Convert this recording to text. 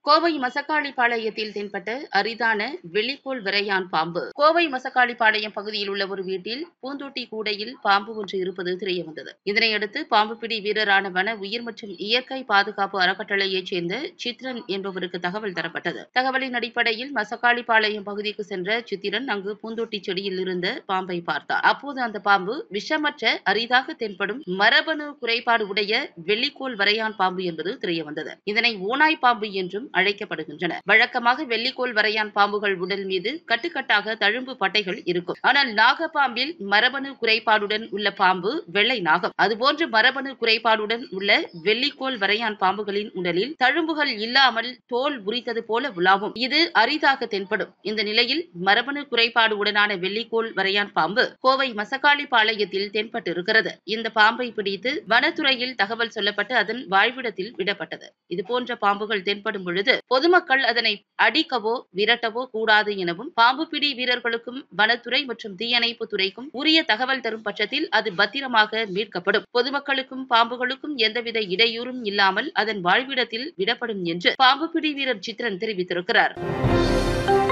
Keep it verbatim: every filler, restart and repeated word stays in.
கோவை மசக்காளிப்பாளையத்தில் தென்பட்ட அரிதான வெள்ளிக்கோள் விரையான் பாம்பு. கோவை மசக்காளிப்பாளையம் பகுதியில் உள்ள ஒரு வீட்டில் பூந்தொட்டி கூடையில் பாம்பு ஒன்று இருப்பது தெரியவந்தது. இதனையடுத்து பாம்புபிடி வீரரான வன உயிர் மற்றும் இயற்கை பாதுகாப்பு அறக்கட்டளையைச் சேர்ந்த சித்ரன் என்பவருக்கு தகவல் தரப்பட்டது. தகவலின் அடிப்படையில் மசக்காளிப்பாளையம் பகுதிக்கு சென்ற சித்திரன் அங்கு பூந்தொட்டி செடியில் இருந்த பாம்பை பார்த்தார். அப்போது அந்த பாம்பு விஷமற்ற அரிதாக தென்படும் மரபணு குறைபாடு உடைய வெள்ளிக்கோள் வரையான் பாம்பு என்பது தெரியவந்தது. இதனை ஓநாய் பாம்பு என்றும் அழைக்கப்படுகின்றன. வழக்கமாக வெள்ளிக்கோள் வரையான் பாம்புகள் உடல் மீது கட்டுக்கட்டாக தழும்பு பட்டைகள் இருக்கும். ஆனால் நாகப்பாம்பில் மரபணு குறைபாடுடன் உள்ள பாம்பு வெள்ளை நாகம். அதுபோன்று மரபணு குறைபாடுடன் உள்ள வெள்ளிக்கோள் வரையான் பாம்புகளின் உடலில் தழும்புகள் இல்லாமல் தோல் உரித்தது போல உலாவும். இது அரிதாக தென்படும். இந்த நிலையில் மரபணு குறைபாடு உடனான வெள்ளிக்கோள் வரையான் பாம்பு கோவை மசக்காளிப்பாளையத்தில் தென்பட்டிருக்கிறது. இந்த பாம்பை பிடித்து வனத்துறையில் தகவல் சொல்லப்பட்டு அதன் வாழ்விடத்தில் விடப்பட்டது. இதுபோன்ற பாம்புகள் தென்படும் பொழுது பொதுமக்கள் அதனை அடிக்கவோ விரட்டவோ கூடாது எனவும், பாம்பு பிடி வீரர்களுக்கும் வனத்துறை மற்றும் தீயணைப்பு துறைக்கும் உரிய தகவல் தரும் பட்சத்தில் அது பத்திரமாக மீட்கப்படும். பொதுமக்களுக்கும் பாம்புகளுக்கும் எந்தவித இடையூறும் இல்லாமல் அதன் வாழ்விடத்தில் விடப்படும் என்று பாம்பு பிடி வீரர் சித்ரன் தெரிவித்திருக்கிறார்.